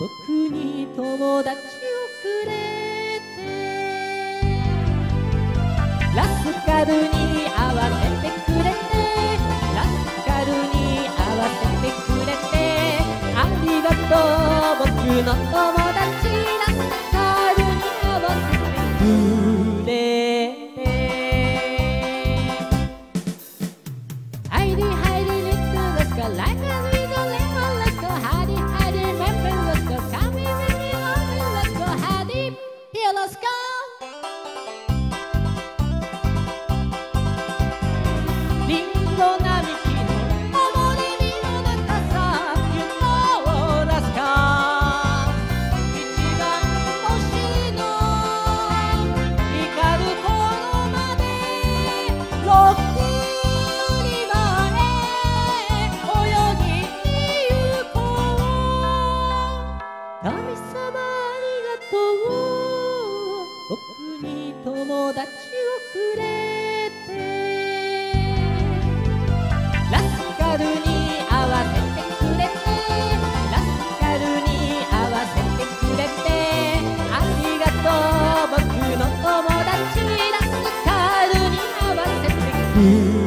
僕に友達をくれて、ラスカルに合わせてくれて、ラスカルに合わせてくれて、ありがとう僕の友達、ラスカルに合わせてくれて。Heidi, Heidi, little, let's go like a little lemon, let's go Heidi, Heidi, remember, let's go come with me, let's go Heidi, here let's go. リンゴ並木の木漏れ日の中さ、You knowラスカ一番星の光る頃までロックリバーへ泳ぎに行こう。神様ありがとう、僕に友達をくれて、ラスカルに合わせてくれて、ラスカルに合わせてくれて、ありがとう僕の友達、ラスカルに合わせてくれて